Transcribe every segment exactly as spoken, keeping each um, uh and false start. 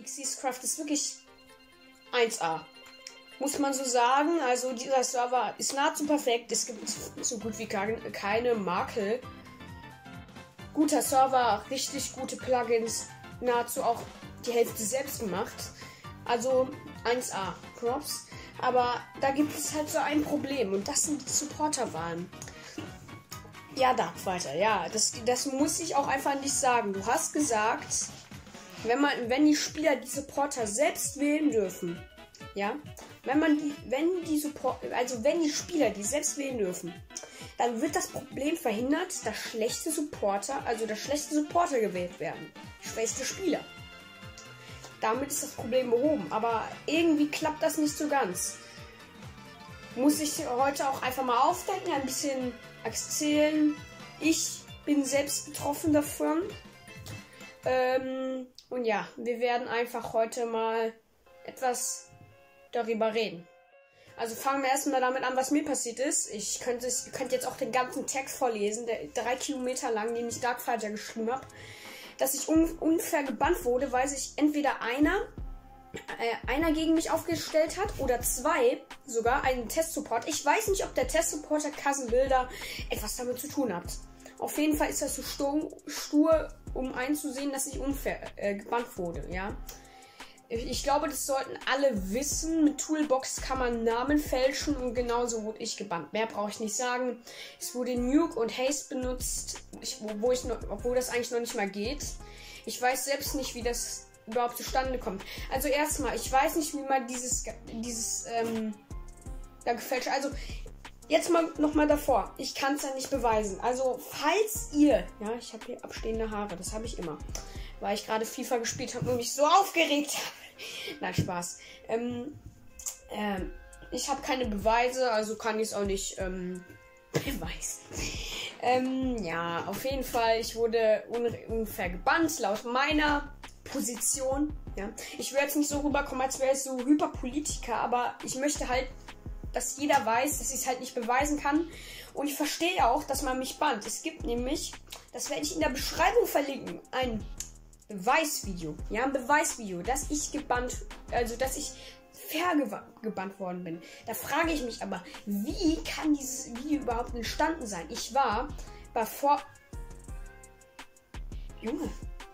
Xyzcraft ist wirklich eins A. Muss man so sagen. Also dieser Server ist nahezu perfekt. Es gibt so gut wie keine Makel. Guter Server, richtig gute Plugins. Nahezu auch die Hälfte selbst gemacht. Also eins A. Props. Aber da gibt es halt so ein Problem. Und das sind die Supporterwahlen. Ja, Darkfighter. Ja, das, das muss ich auch einfach nicht sagen. Du hast gesagt, wenn man, wenn die Spieler die Supporter selbst wählen dürfen. Ja, wenn man die, wenn die Support, also wenn die Spieler die selbst wählen dürfen, dann wird das Problem verhindert, dass schlechte Supporter, also dass schlechte Supporter gewählt werden. Schwächste Spieler. Damit ist das Problem behoben, aber irgendwie klappt das nicht so ganz. Muss ich heute auch einfach mal aufdecken, ein bisschen erzählen. Ich bin selbst betroffen davon. Ähm, und ja, wir werden einfach heute mal etwas darüber reden. Also fangen wir erstmal damit an, was mir passiert ist. Ich könnte, ich könnte jetzt auch den ganzen Text vorlesen, der drei Kilometer lang, den ich Darkfighter geschrieben habe. Dass ich un unfair gebannt wurde, weil sich entweder einer, äh, einer gegen mich aufgestellt hat oder zwei sogar einen Testsupport. Ich weiß nicht, ob der Testsupporter Kassenbilder etwas damit zu tun hat. Auf jeden Fall ist das so stur, stur um einzusehen, dass ich unfair äh, gebannt wurde, ja. Ich glaube, das sollten alle wissen. Mit Toolbox kann man Namen fälschen und genauso wurde ich gebannt. Mehr brauche ich nicht sagen. Es wurde Nuke und Haste benutzt, ich, wo ich noch, obwohl das eigentlich noch nicht mal geht. Ich weiß selbst nicht, wie das überhaupt zustande kommt. Also erstmal, ich weiß nicht, wie man dieses, dieses, ähm, da gefälscht. Also jetzt mal nochmal davor. Ich kann es ja nicht beweisen. Also falls ihr, ja, ich habe hier abstehende Haare, das habe ich immer, weil ich gerade FIFA gespielt habe und mich so aufgeregt habe. Nein, Spaß. Ähm, ähm, ich habe keine Beweise, also kann ich es auch nicht ähm, beweisen. Ähm, ja, auf jeden Fall, ich wurde un unfair gebannt, laut meiner Position. Ja. Ich will jetzt nicht so rüberkommen, als wäre ich so Hyperpolitiker, aber ich möchte halt, dass jeder weiß, dass ich es halt nicht beweisen kann. Und ich verstehe auch, dass man mich bannt. Es gibt nämlich, das werde ich in der Beschreibung verlinken, ein Beweisvideo, ja, ein Beweisvideo, dass ich gebannt, also dass ich fair gebannt worden bin. Da frage ich mich aber, wie kann dieses Video überhaupt entstanden sein? Ich war bei vor... Junge.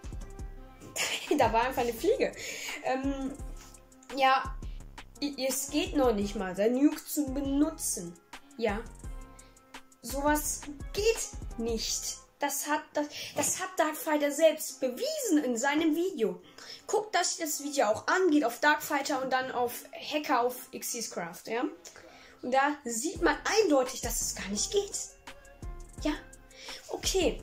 Da war einfach eine Fliege. Ähm, ja, es geht noch nicht mal, sein Nuke zu benutzen. Ja. Sowas geht nicht. Das hat, das, das hat Darkfighter selbst bewiesen in seinem Video. Guckt euch das Video auch an, geht auf Darkfighter und dann auf Hacker auf Xyzcraft, ja. Und da sieht man eindeutig, dass es gar nicht geht. Ja, okay.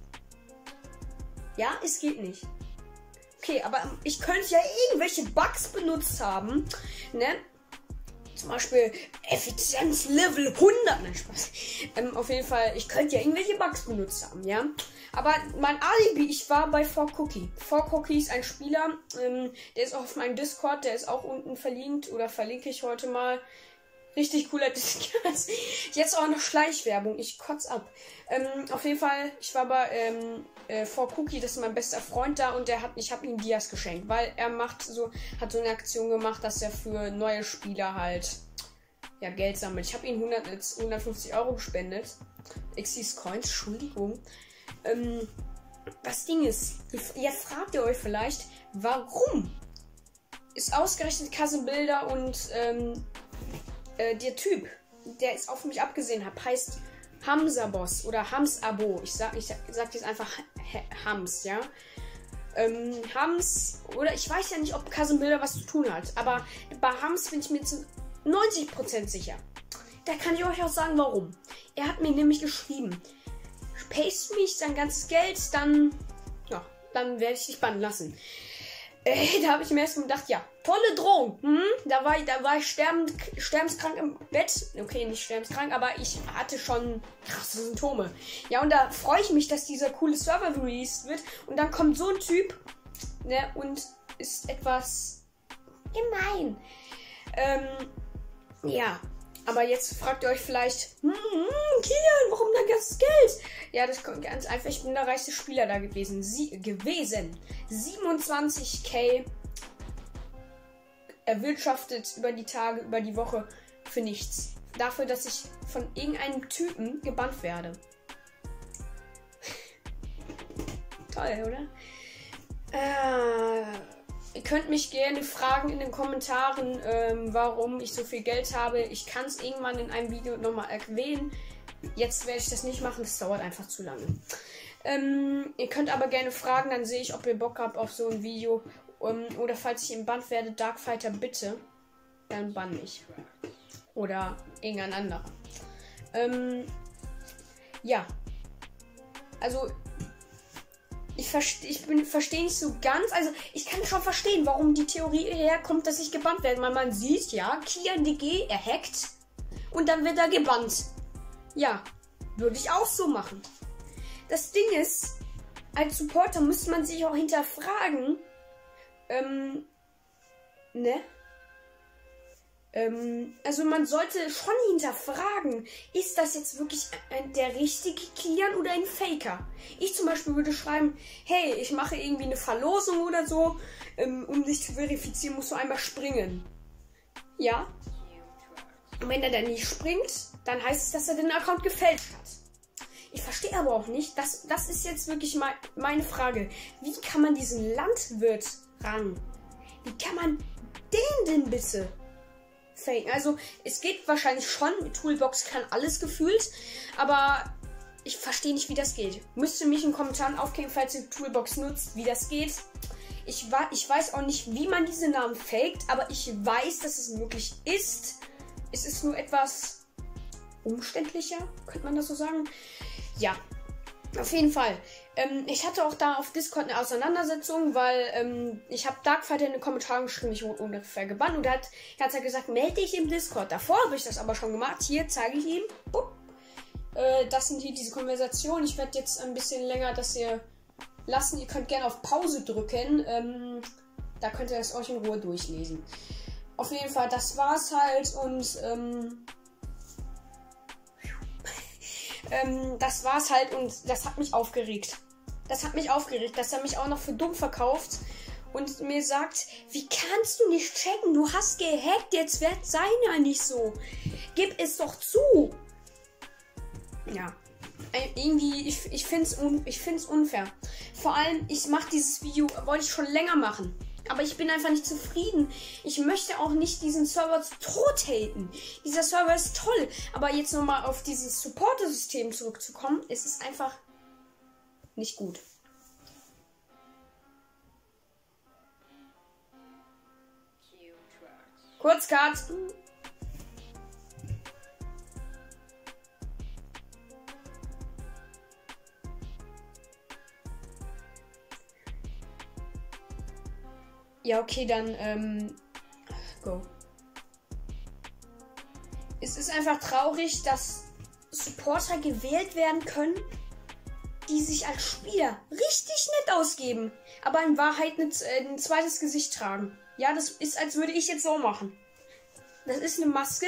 Ja, es geht nicht. Okay, aber ich könnte ja irgendwelche Bugs benutzt haben, ne? Zum Beispiel Effizienz Level hundert. Nein, Spaß. Ähm, auf jeden Fall, ich könnte ja irgendwelche Bugs benutzt haben, ja. Aber mein Alibi, ich war bei four Cookie. four Cookie ist ein Spieler, ähm, der ist auch auf meinem Discord, der ist auch unten verlinkt oder verlinke ich heute mal. Richtig cooler Discord. Jetzt auch noch Schleichwerbung, ich kotz ab. Ähm, auf jeden Fall, ich war bei ähm, äh, four Cookie, das ist mein bester Freund da und der hat, ich habe ihm Dias geschenkt, weil er macht so, hat so eine Aktion gemacht, dass er für neue Spieler halt ja Geld sammelt. Ich habe ihm hundert, hundertfünfzig Euro gespendet. Xyz Coins, Entschuldigung. Ähm, das Ding ist, jetzt fragt ihr euch vielleicht, warum ist ausgerechnet Kassenbilder und ähm, äh, der Typ, der es auf mich abgesehen hat, heißt Hamza-Boss oder Hams-Abo. Ich sag, ich sag jetzt einfach Hams, ja. Ähm, Hams, oder ich weiß ja nicht, ob Kassenbilder was zu tun hat, aber bei Hams bin ich mir zu neunzig Prozent sicher. Da kann ich euch auch sagen, warum. Er hat mir nämlich geschrieben, paste mich sein ganzes Geld, dann, ja, dann werde ich dich bannen lassen. Äh, da habe ich mir erst gedacht, ja, tolle Drohung. Hm? Da war ich, da war ich sterbend, sterbenskrank im Bett. Okay, nicht sterbenskrank, aber ich hatte schon krasse Symptome. Ja, und da freue ich mich, dass dieser coole Server released wird. Und dann kommt so ein Typ, ne, und ist etwas gemein. Ähm, ja. Aber jetzt fragt ihr euch vielleicht, hm, Kilian, warum dein ganzes Geld? Ja, das kommt ganz einfach. Ich bin der reichste Spieler da gewesen. Sie gewesen. siebenundzwanzig K erwirtschaftet über die Tage, über die Woche für nichts. Dafür, dass ich von irgendeinem Typen gebannt werde. Toll, oder? Äh, ihr könnt mich gerne fragen in den Kommentaren, ähm, warum ich so viel Geld habe. Ich kann es irgendwann in einem Video nochmal erwähnen. Jetzt werde ich das nicht machen, das dauert einfach zu lange. Ähm, ihr könnt aber gerne fragen, dann sehe ich, ob ihr Bock habt auf so ein Video. Um, oder falls ich im Bann werde, Darkfighter bitte, dann bann mich. Oder irgendein anderer. Ähm, ja. Also, ich verstehe ich bin verstehe nicht so ganz. Also, ich kann schon verstehen, warum die Theorie herkommt, dass ich gebannt werde. Weil man sieht, ja, Kian D G, er hackt und dann wird er gebannt. Ja, würde ich auch so machen. Das Ding ist, als Supporter müsste man sich auch hinterfragen, ähm, ne? Ähm, also man sollte schon hinterfragen, ist das jetzt wirklich ein, der richtige Kian oder ein Faker? Ich zum Beispiel würde schreiben, hey, ich mache irgendwie eine Verlosung oder so, ähm, um dich zu verifizieren, musst du einmal springen. Ja? Und wenn er dann nicht springt, dann heißt es, dass er den Account gefälscht hat. Ich verstehe aber auch nicht, das, das ist jetzt wirklich mal meine Frage. Wie kann man diesen Landwirt ran? Wie kann man den denn bitte faken? Also, es geht wahrscheinlich schon. Toolbox kann alles gefühlt. Aber ich verstehe nicht, wie das geht. Müsst ihr mich in den Kommentaren aufklären, falls ihr Toolbox nutzt, wie das geht. Ich, ich weiß auch nicht, wie man diese Namen faked. Aber ich weiß, dass es möglich ist. Es ist nur etwas umständlicher, könnte man das so sagen. Ja, auf jeden Fall. Ähm, ich hatte auch da auf Discord eine Auseinandersetzung, weil ähm, ich habe Darkfighter in den Kommentaren geschrieben, ich wurde ungefähr gebannt. Und er hat, er hat halt gesagt, melde dich im Discord. Davor habe ich das aber schon gemacht. Hier zeige ich ihm. Äh, das sind hier diese Konversationen. Ich werde jetzt ein bisschen länger das hier lassen. Ihr könnt gerne auf Pause drücken. Ähm, da könnt ihr es euch in Ruhe durchlesen. Auf jeden Fall, das war's halt. Und ähm, Ähm, das war's halt und das hat mich aufgeregt. Das hat mich aufgeregt, dass er mich auch noch für dumm verkauft und mir sagt, wie kannst du nicht checken? Du hast gehackt, jetzt wird sein ja nicht so. Gib es doch zu. Ja, irgendwie, ich, ich finde es un, ich find's unfair. Vor allem, ich mache dieses Video, wollte ich schon länger machen. Aber ich bin einfach nicht zufrieden. Ich möchte auch nicht diesen Server tot haten. Dieser Server ist toll. Aber jetzt nochmal auf dieses Supporter-System zurückzukommen, ist es einfach nicht gut. Kurzcut. Ja, okay, dann, ähm, go. Es ist einfach traurig, dass Supporter gewählt werden können, die sich als Spieler richtig nett ausgeben, aber in Wahrheit ein, äh, ein zweites Gesicht tragen. Ja, das ist, als würde ich jetzt so machen. Das ist eine Maske.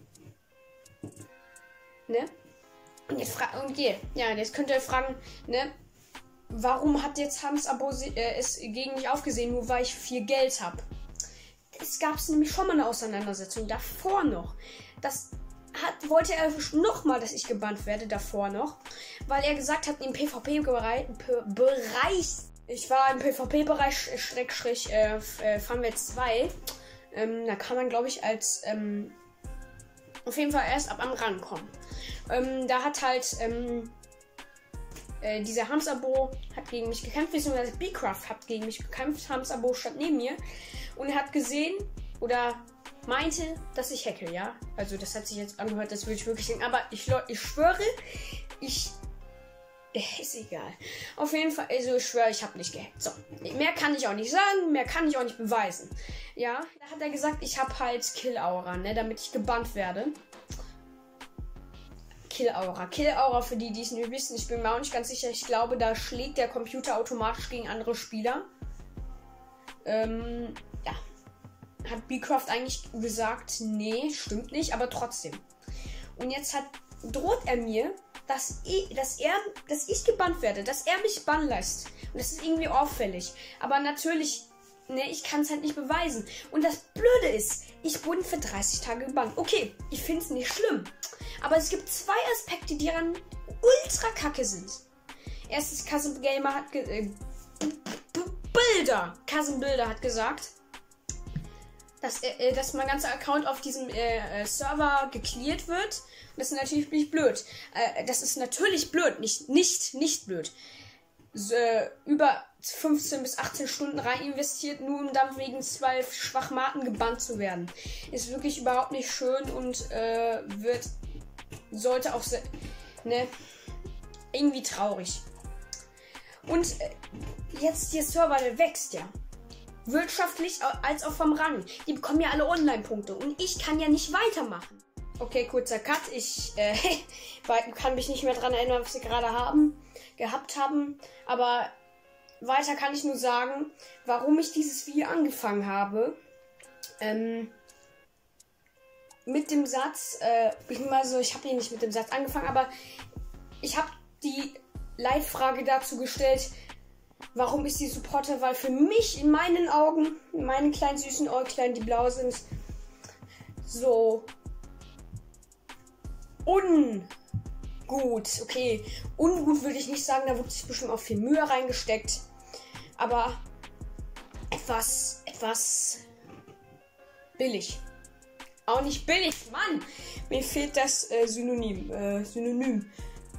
Ne? Und jetzt fra- und je, ja, jetzt könnt ihr fragen, ne? Warum hat jetzt Hans Abo äh, es gegen mich aufgesehen, nur weil ich viel Geld habe? Es gab nämlich schon mal eine Auseinandersetzung davor noch. Das hat, wollte er nochmal, dass ich gebannt werde, davor noch. Weil er gesagt hat, im PvP-Bereich, ich war im PvP-Bereich, Schrägstrich, äh, Funwelt zwei. Ähm, da kann man, glaube ich, als, ähm, auf jeden Fall erst ab am Rang kommen. Ähm, da hat halt, ähm, Äh, dieser Hamsabo hat gegen mich gekämpft, beziehungsweise Bcraft hat gegen mich gekämpft. Hamsabo stand neben mir und er hat gesehen oder meinte, dass ich hacke, ja. Also das hat sich jetzt angehört, das würde ich wirklich denken. Aber ich, ich schwöre, ich... Äh, ist egal. Auf jeden Fall, also ich schwöre, ich habe nicht gehackt. So, mehr kann ich auch nicht sagen, mehr kann ich auch nicht beweisen. Ja, da hat er gesagt, ich habe halt Kill-Aura, ne, damit ich gebannt werde. Kill-Aura. Kill-Aura, für die, die es nicht wissen, ich bin mir auch nicht ganz sicher. Ich glaube, da schlägt der Computer automatisch gegen andere Spieler. Ähm, ja. Hat Bcraft eigentlich gesagt, nee, stimmt nicht, aber trotzdem. Und jetzt hat, droht er mir, dass ich, dass er, dass ich gebannt werde, dass er mich bannen lässt. Und das ist irgendwie auffällig. Aber natürlich ne, ich kann es halt nicht beweisen. Und das Blöde ist, ich wurde für dreißig Tage gebannt. Okay, ich finde es nicht schlimm. Aber es gibt zwei Aspekte, die daran ultra kacke sind. Erstens, Cousin Gamer hat ge äh, Bilder. Cousin Bilder hat gesagt, dass, äh, dass mein ganzer Account auf diesem äh, Server gecleart wird. Und das ist natürlich nicht blöd. Äh, das ist natürlich blöd, nicht, nicht, nicht blöd. So, äh, über fünfzehn bis achtzehn Stunden rein investiert, nur um dann wegen zwei Schwachmaten gebannt zu werden. Ist wirklich überhaupt nicht schön und äh, wird, sollte auch, ne, irgendwie traurig. Und äh, jetzt der Server, der wächst ja. Wirtschaftlich als auch vom Rang. Die bekommen ja alle Online-Punkte und ich kann ja nicht weitermachen. Okay, kurzer Cut. Ich äh, kann mich nicht mehr daran erinnern, was wir gerade haben, gehabt haben. Aber weiter kann ich nur sagen, warum ich dieses Video angefangen habe. Ähm, mit dem Satz, äh, also ich habe hier nicht mit dem Satz angefangen, aber ich habe die Leitfrage dazu gestellt, warum ist die Supporterwahl für mich in meinen Augen, in meinen kleinen süßen Äuglein, die blau sind, so ungut. Okay, ungut würde ich nicht sagen, da wurde sich bestimmt auch viel Mühe reingesteckt. Aber etwas, etwas billig. Auch nicht billig, Mann! Mir fehlt das äh, Synonym. Äh, Synonym.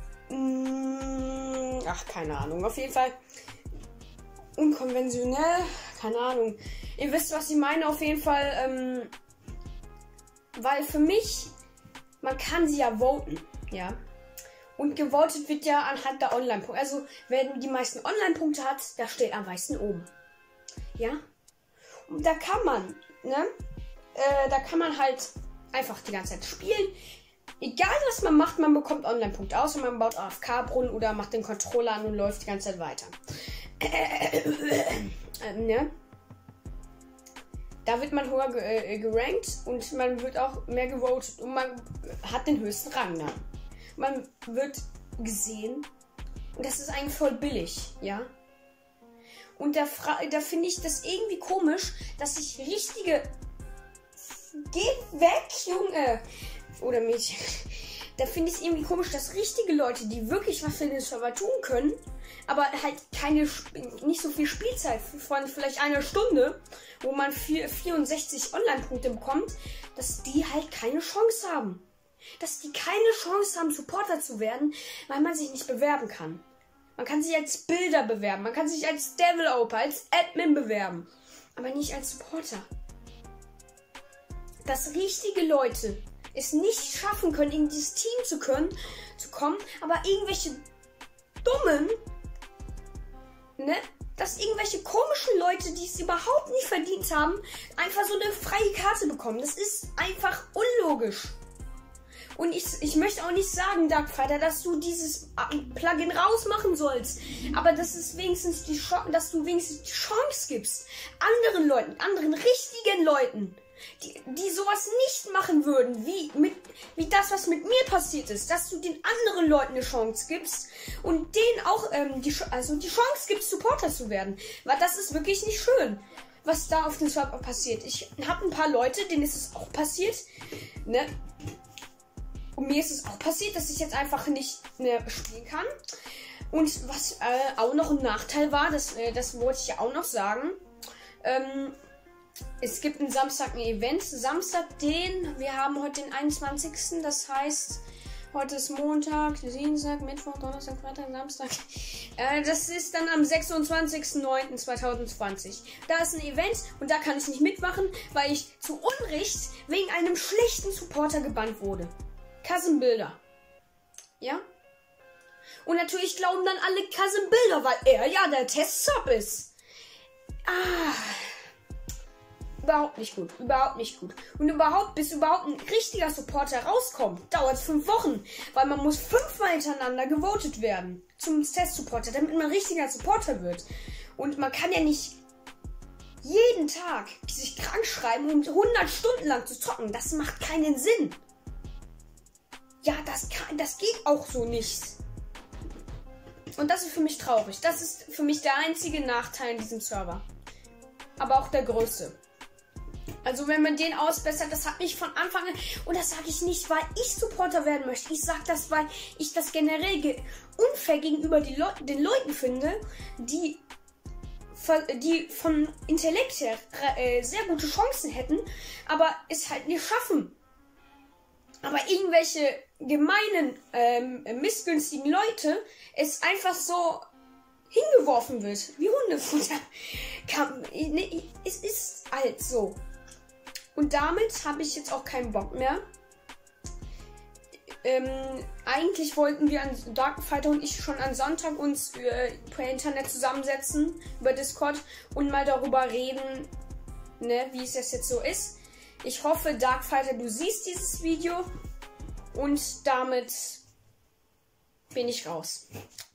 Mm, ach, keine Ahnung. Auf jeden Fall unkonventionell. Keine Ahnung. Ihr wisst, was ich meine. Auf jeden Fall, ähm, weil für mich, man kann sie ja voten, ja. Und gewotet wird ja anhand der Online-Punkte. Also, wer die meisten Online-Punkte hat, der steht am meisten oben. Ja? Und da kann man, ne? Äh, da kann man halt einfach die ganze Zeit spielen. Egal, was man macht, man bekommt Online-Punkte. Außer man baut A F K-Brunnen oder macht den Controller an und läuft die ganze Zeit weiter. Äh, äh, ne? Da wird man höher ge äh, gerankt und man wird auch mehr gewotet und man hat den höchsten Rang dann. Man wird gesehen und das ist eigentlich voll billig, ja. Und da, da finde ich das irgendwie komisch, dass sich richtige... Geh weg, Junge! Oder Mädchen. Da finde ich es irgendwie komisch, dass richtige Leute, die wirklich was für den Server tun können, aber halt keine, nicht so viel Spielzeit von vielleicht einer Stunde, wo man vierundsechzig Online-Punkte bekommt, dass die halt keine Chance haben. Dass die keine Chance haben, Supporter zu werden, weil man sich nicht bewerben kann. Man kann sich als Bilder bewerben, man kann sich als Developer, als Admin bewerben, aber nicht als Supporter. Dass richtige Leute es nicht schaffen können, in dieses Team zu können, zu kommen, aber irgendwelche dummen, ne, dass irgendwelche komischen Leute, die es überhaupt nicht verdient haben, einfach so eine freie Karte bekommen. Das ist einfach unlogisch. Und ich, ich möchte auch nicht sagen, Darkfighter, dass du dieses Plugin rausmachen sollst. Aber das ist wenigstens die Chance, dass du wenigstens die Chance gibst, anderen Leuten, anderen richtigen Leuten, die, die sowas nicht machen würden, wie, mit, wie das, was mit mir passiert ist, dass du den anderen Leuten eine Chance gibst und denen auch ähm, die, also die Chance gibst, Supporter zu werden. Weil das ist wirklich nicht schön, was da auf dem Server passiert. Ich habe ein paar Leute, denen ist es auch passiert, ne? Und mir ist es auch passiert, dass ich jetzt einfach nicht mehr spielen kann. Und was äh, auch noch ein Nachteil war, das, äh, das wollte ich ja auch noch sagen. Ähm, es gibt am Samstag ein Event. Samstag den, wir haben heute den einundzwanzigsten Das heißt, heute ist Montag, Dienstag, Mittwoch, Donnerstag, Freitag, Samstag. Äh, das ist dann am sechsundzwanzigsten neunten zweitausendzwanzig Da ist ein Event und da kann ich nicht mitmachen, weil ich zu Unrecht wegen einem schlechten Supporter gebannt wurde. Cousin Bilder. Ja? Und natürlich glauben dann alle Cousin Bilder, weil er ja der Test-Sub ist. Ah. Überhaupt nicht gut. Überhaupt nicht gut. Und überhaupt, bis überhaupt ein richtiger Supporter rauskommt, dauert es fünf Wochen. Weil man muss fünfmal hintereinander gewotet werden. Zum Test-Supporter, damit man richtiger Supporter wird. Und man kann ja nicht jeden Tag sich krank schreiben, um hundert Stunden lang zu zocken. Das macht keinen Sinn. Ja, das, kann, das geht auch so nicht. Und das ist für mich traurig. Das ist für mich der einzige Nachteil in diesem Server. aber auch der Größte. Also wenn man den ausbessert, das hat mich von Anfang an, und das sage ich nicht, weil ich Supporter werden möchte. Ich sage das, weil ich das generell ge unfair gegenüber die Leu den Leuten finde, die, die von Intellekt her äh, sehr gute Chancen hätten, aber es halt nicht schaffen. Aber irgendwelche gemeinen, ähm, missgünstigen Leute es einfach so hingeworfen wird, wie Hundefutter. Es ist halt so. Und damit habe ich jetzt auch keinen Bock mehr. Ähm, eigentlich wollten wir an Darkfighter und ich schon am Sonntag uns äh, per Internet zusammensetzen, über Discord, und mal darüber reden, ne, wie es jetzt so ist. Ich hoffe, Darkfighter, du siehst dieses Video, und damit bin ich raus.